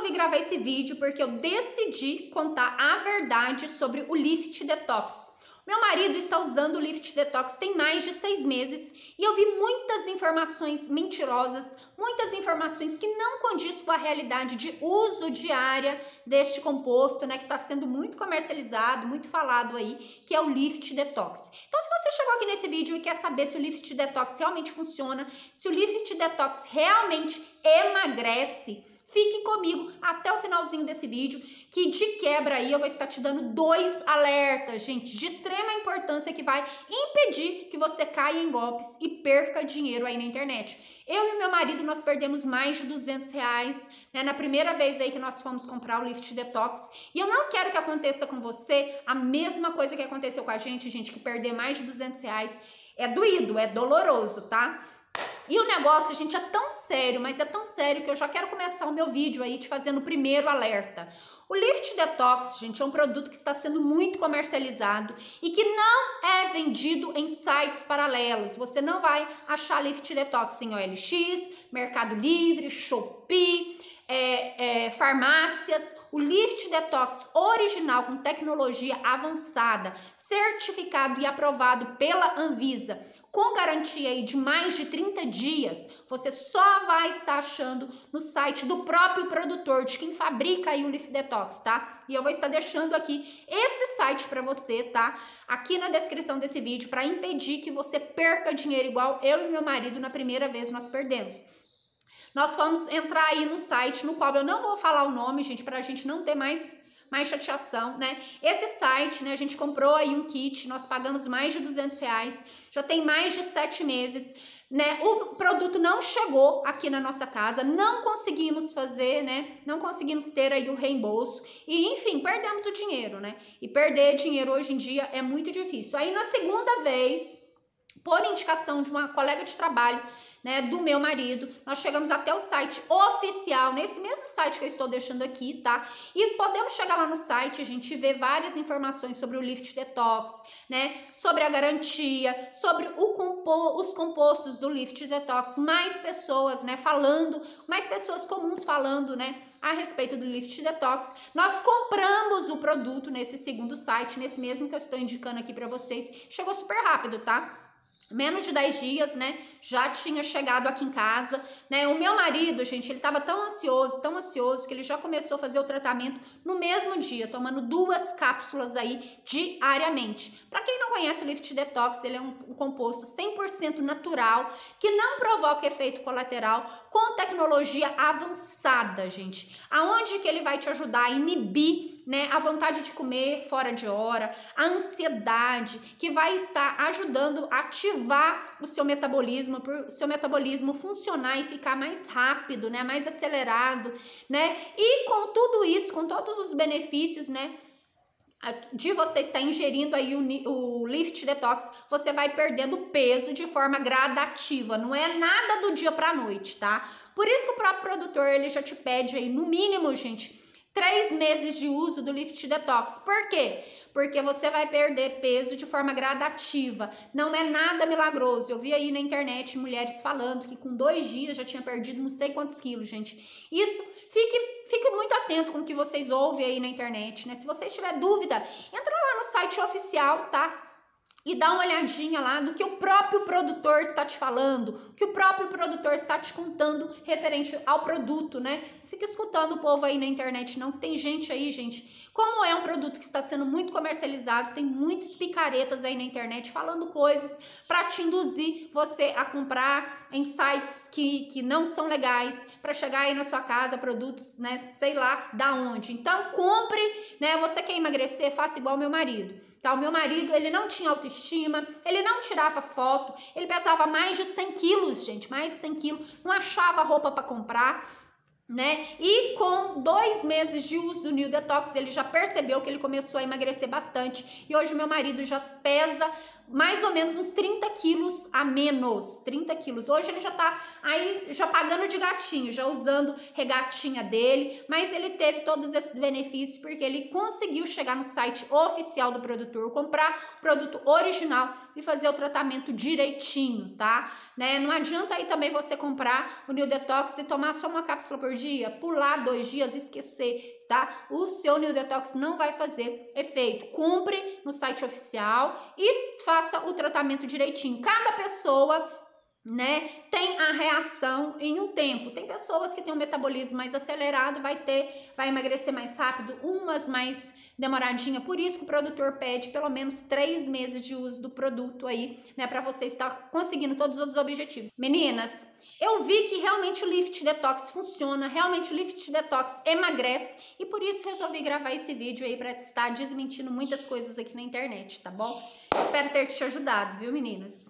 resolvi gravar esse vídeo porque eu decidi contar a verdade sobre o Lift Detox. Meu marido está usando o Lift Detox tem mais de 6 meses e eu vi muitas informações mentirosas, muitas informações que não condizem com a realidade de uso diária deste composto, né, que está sendo muito comercializado, muito falado aí, que é o Lift Detox. Então, se você chegou aqui nesse vídeo e quer saber se o Lift Detox realmente funciona, se o Lift Detox realmente emagrece, fique comigo até o finalzinho desse vídeo, que de quebra aí eu vou estar te dando 2 alertas, gente, de extrema importância que vai impedir que você caia em golpes e perca dinheiro aí na internet. Eu e meu marido, nós perdemos mais de R$200, né, na primeira vez aí que nós fomos comprar o Lift Detox, e eu não quero que aconteça com você a mesma coisa que aconteceu com a gente, que perder mais de R$200 é doído, é doloroso, tá? E o negócio, gente, é tão sério, mas é tão sério que eu já quero começar o meu vídeo aí te fazendo o primeiro alerta. O Lift Detox, gente, é um produto que está sendo muito comercializado e que não é vendido em sites paralelos. Você não vai achar Lift Detox em OLX, Mercado Livre, Shopee, farmácias. O Lift Detox original com tecnologia avançada, certificado e aprovado pela Anvisa, com garantia aí de mais de 30 dias, você só vai estar achando no site do próprio produtor, de quem fabrica aí o Lift Detox, tá? E eu vou estar deixando aqui esse site para você, tá? Aqui na descrição desse vídeo, para impedir que você perca dinheiro igual eu e meu marido na primeira vez nós perdemos. Nós vamos entrar aí no site, no qual eu não vou falar o nome, gente, pra gente não ter mais chateação, né? Esse site, né, a gente comprou aí um kit, nós pagamos mais de R$200, já tem mais de 7 meses, né? O produto não chegou aqui na nossa casa, não conseguimos fazer, né? Não conseguimos ter aí o reembolso e, enfim, perdemos o dinheiro, né? E perder dinheiro hoje em dia é muito difícil. Aí, na segunda vez, por indicação de uma colega de trabalho, né, do meu marido, nós chegamos até o site oficial, nesse mesmo site que eu estou deixando aqui, tá? E podemos chegar lá no site, a gente vê várias informações sobre o Lift Detox, né, sobre a garantia, sobre os compostos do Lift Detox, mais pessoas, né, falando, mais pessoas comuns falando, né, a respeito do Lift Detox. Nós compramos o produto nesse segundo site, nesse mesmo que eu estou indicando aqui para vocês. Chegou super rápido, tá? Menos de 10 dias, né, já tinha chegado aqui em casa, né, o meu marido, gente, ele tava tão ansioso, que ele já começou a fazer o tratamento no mesmo dia, tomando 2 cápsulas aí diariamente. Para quem não conhece o Lift Detox, ele é um composto 100% natural, que não provoca efeito colateral, com tecnologia avançada, gente, aonde que ele vai te ajudar a inibir, né, a vontade de comer fora de hora, a ansiedade, que vai estar ajudando a ativar o seu metabolismo, para o seu metabolismo funcionar e ficar mais rápido, né, mais acelerado, né, e com tudo isso, com todos os benefícios, né, de você estar ingerindo aí o Lift Detox, você vai perdendo peso de forma gradativa, não é nada do dia pra noite, tá? Por isso que o próprio produtor, ele já te pede aí, no mínimo, gente, 3 meses de uso do Lift Detox. Por quê? Porque você vai perder peso de forma gradativa. Não é nada milagroso. Eu vi aí na internet mulheres falando que com 2 dias já tinha perdido não sei quantos quilos, gente. Isso, fique muito atento com o que vocês ouvem aí na internet, né? Se vocês tiver dúvida, entra lá no site oficial, tá? E dá uma olhadinha lá no que o próprio produtor está te falando, o que o próprio produtor está te contando referente ao produto, né? Fica escutando o povo aí na internet, não, que tem gente aí, gente, como é um produto que está sendo muito comercializado, tem muitos picaretas aí na internet falando coisas para te induzir você a comprar em sites que não são legais, para chegar aí na sua casa produtos, né, sei lá da onde. Então compre, né, você quer emagrecer, faça igual meu marido. Tá, o meu marido, ele não tinha autoestima, ele não tirava foto, ele pesava mais de 100 quilos, gente, mais de 100 quilos, não achava roupa para comprar, né? E com 2 meses de uso do New Detox, ele já percebeu que ele começou a emagrecer bastante. E hoje meu marido já pesa mais ou menos uns 30 quilos a menos. 30 quilos. Hoje ele já tá aí, já pagando de gatinho, já usando regatinha dele. Mas ele teve todos esses benefícios porque ele conseguiu chegar no site oficial do produtor, comprar o produto original e fazer o tratamento direitinho, tá? Né? Não adianta aí também você comprar o New Detox e tomar só uma cápsula por dia dias, pular 2 dias, esquecer, tá? O seu New Detox não vai fazer efeito. Cumpre no site oficial e faça o tratamento direitinho. Cada pessoa, né, tem a reação em um tempo. Tem pessoas que têm um metabolismo mais acelerado, vai emagrecer mais rápido, umas mais demoradinha. Por isso que o produtor pede pelo menos 3 meses de uso do produto aí, né, para você estar conseguindo todos os objetivos. Meninas, eu vi que realmente o Lift Detox funciona, realmente o Lift Detox emagrece e por isso resolvi gravar esse vídeo aí para estar desmentindo muitas coisas aqui na internet, tá bom? Espero ter te ajudado, viu, meninas?